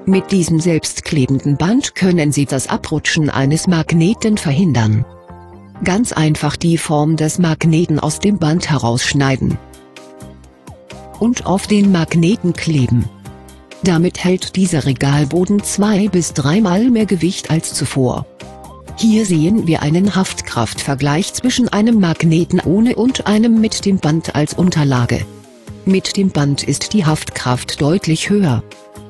Mit diesem selbstklebenden Band können Sie das Abrutschen eines Magneten verhindern. Ganz einfach die Form des Magneten aus dem Band herausschneiden und auf den Magneten kleben. Damit hält dieser Regalboden 2- bis 3-mal mehr Gewicht als zuvor. Hier sehen wir einen Haftkraftvergleich zwischen einem Magneten ohne und einem mit dem Band als Unterlage. Mit dem Band ist die Haftkraft deutlich höher.